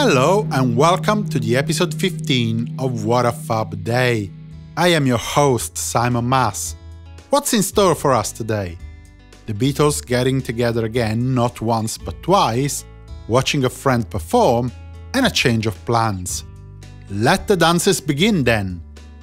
Hello and welcome to the episode 15 of What a Fab Day. I am your host, Simon Mas. What's in store for us today? The Beatles getting together again, not once but twice, watching a friend perform, and a change of plans. Let the dances begin then!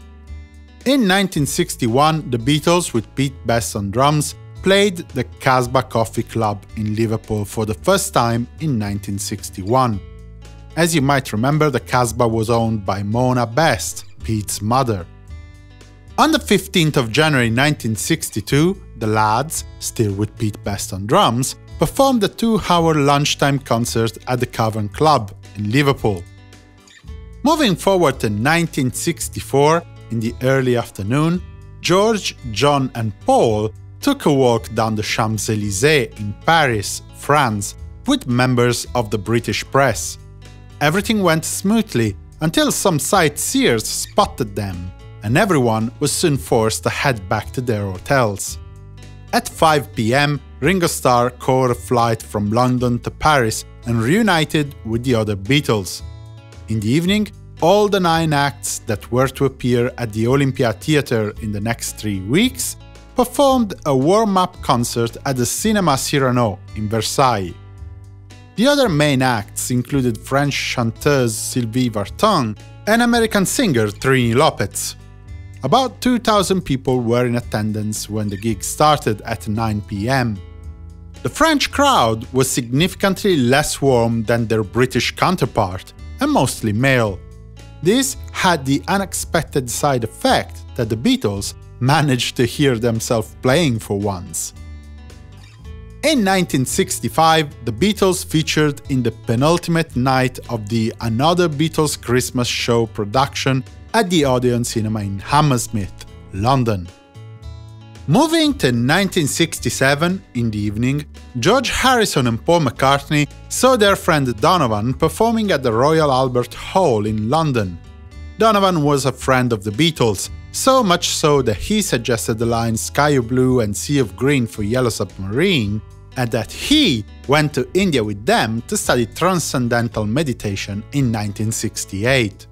In 1961, the Beatles, with Pete Best on drums, played the Casbah Coffee Club in Liverpool for the first time in 1961. As you might remember, the Casbah was owned by Mona Best, Pete's mother. On the 15th of January 1962, the lads, still with Pete Best on drums, performed a 2-hour lunchtime concert at the Cavern Club in Liverpool. Moving forward to 1964, in the early afternoon, George, John and Paul took a walk down the Champs-Élysées in Paris, France, with members of the British press. Everything went smoothly until some sightseers spotted them, and everyone was soon forced to head back to their hotels. At 5 p.m, Ringo Starr caught a flight from London to Paris and reunited with the other Beatles. In the evening, all the 9 acts that were to appear at the Olympia Theatre in the next 3 weeks performed a warm-up concert at the Cinema Cyrano in Versailles. The other main acts included French chanteuse Sylvie Vartan and American singer Trini Lopez. About 2,000 people were in attendance when the gig started at 9 p.m. The French crowd was significantly less warm than their British counterpart, and mostly male. This had the unexpected side effect that the Beatles managed to hear themselves playing for once. In 1965, the Beatles featured in the penultimate night of the Another Beatles Christmas Show production at the Odeon Cinema in Hammersmith, London. Moving to 1967, in the evening, George Harrison and Paul McCartney saw their friend Donovan performing at the Royal Albert Hall in London. Donovan was a friend of the Beatles, so much so that he suggested the lines Sky of Blue and Sea of Green for Yellow Submarine, and that he went to India with them to study transcendental meditation in 1968.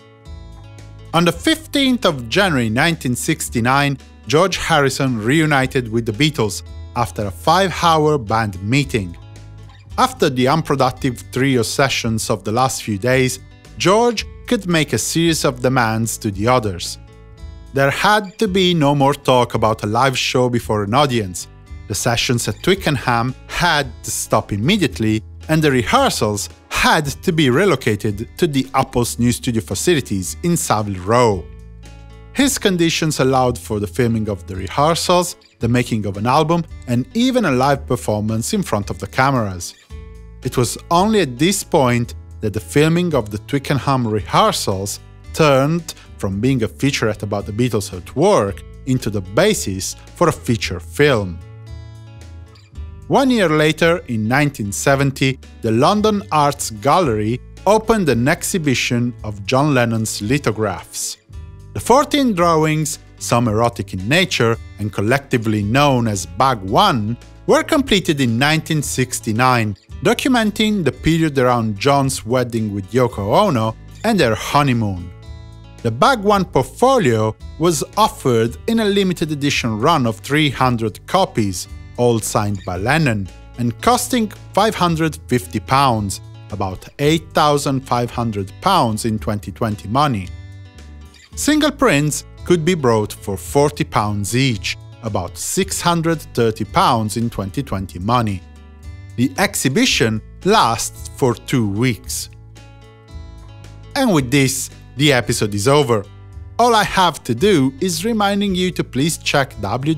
On the 15th of January 1969, George Harrison reunited with the Beatles after a 5-hour band meeting. After the unproductive trio sessions of the last few days, George could make a series of demands to the others. There had to be no more talk about a live show before an audience. The sessions at Twickenham had to stop immediately, and the rehearsals had to be relocated to the Apple's new studio facilities in Savile Row. His conditions allowed for the filming of the rehearsals, the making of an album, and even a live performance in front of the cameras. It was only at this point that the filming of the Twickenham rehearsals turned from being a featurette about the Beatles at work into the basis for a feature film. 1 year later, in 1970, the London Arts Gallery opened an exhibition of John Lennon's lithographs. The 14 drawings, some erotic in nature and collectively known as Bag One, were completed in 1969, documenting the period around John's wedding with Yoko Ono and their honeymoon. The Bag One portfolio was offered in a limited edition run of 300 copies, all signed by Lennon, and costing £550, about £8,500 in 2020 money. Single prints could be bought for £40 each, about £630 in 2020 money. The exhibition lasts for 2 weeks. And with this, the episode is over. All I have to do is reminding you to please check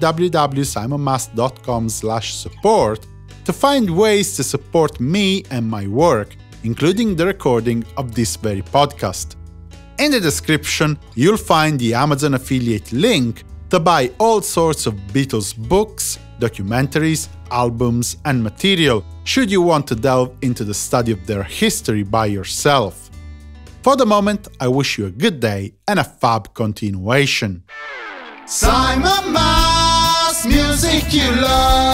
www.simonmas.com/support to find ways to support me and my work, including the recording of this very podcast. In the description, you'll find the Amazon affiliate link to buy all sorts of Beatles books, documentaries, albums, and material, should you want to delve into the study of their history by yourself. For the moment, I wish you a good day and a fab continuation. Simon Mas, music you love.